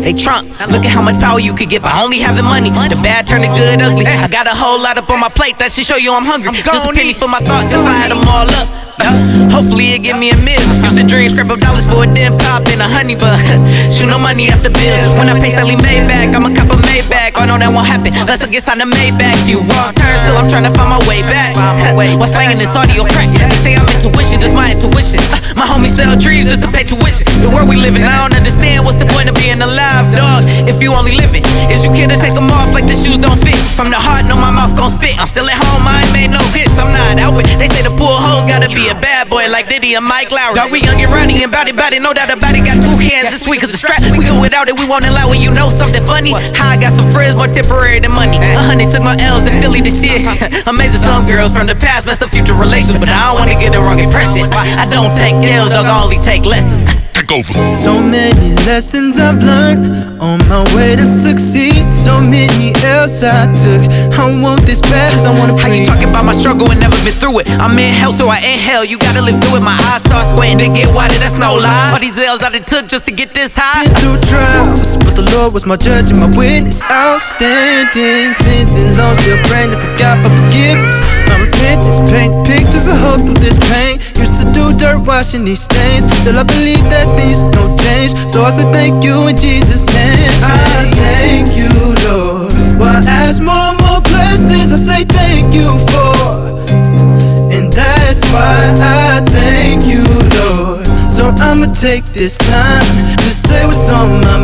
they Trump. Look at how much power you could get by only having money. The bad turn to good ugly. I got a whole lot up on my plate, that should show you I'm hungry. Just a penny for my thoughts if I had them all up. Hopefully it give me a meal. Used to dream, scrap up dollars for a damn pop and a honey, but shoot, no money after bills. When I pay Sally Maybach, I'ma cop a Maybach. Oh no, that won't happen unless I get signed a Maybach. Few wrong turns, still I'm trying to find my way back. What's slanging this audio crack? They say I'm intuition, just my intuition. My homies sell trees just to pay tuition. The world we live in, I don't understand what's the point of being alive, dog. If you only living, is you care to take them off like the shoes don't fit? From the heart, no, my mouth gon' spit. I'm still at home, I ain't made no hits. I'm not out with. They say the poor hoes gotta be a bad boy like Diddy and Mike Lowry. Dog, we young and rowdy and bout it, no doubt about it. Got two hands this week cause the strap. We go without it, we won't allow when you know something funny. How I got some friends more temporary than money. 100 took my L's to Philly this shit. Amazing, some girls from the past messed up future relations, but I don't wanna get the wrong impression. I don't take L's, dog, I only take lessons. TakeOver. So many lessons I've learned on my way to succeed. So many L's I took. I want this bad as I wanna breathe. How you talking about my struggle and never been through it? I'm in hell, so I inhale. You gotta live through it. My eyes start squinting to get wider, that's no lie. All these L's I done took just to get this high. Been through trials, but the Lord was my judge and my witness. Outstanding sins and loans, still praying to God for forgiveness. My repentance, paint pictures of hope through this pain. Used to do dirt washing these stains, still I believe that things no change. So I say thank you in Jesus' name. I thank you, Lord. Why ask more and more blessings I say thank you for, and that's why I thank you, Lord. So I'ma take this time to say what's on my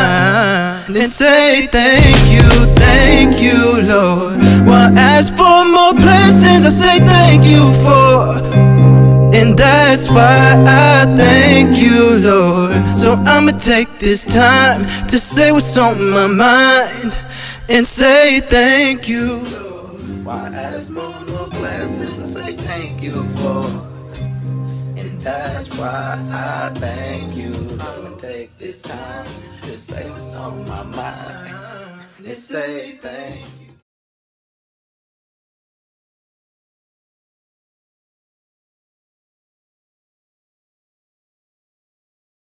mind and say thank you, Lord. Why ask for more blessings I say thank you for, and that's why I thank you, Lord. So I'ma take this time to say what's on my mind and say thank you, Lord. Why ask more blessings I say thank you for, and that's why I thank you, Lord. I'ma take this time to say what's on my mind and say thank you.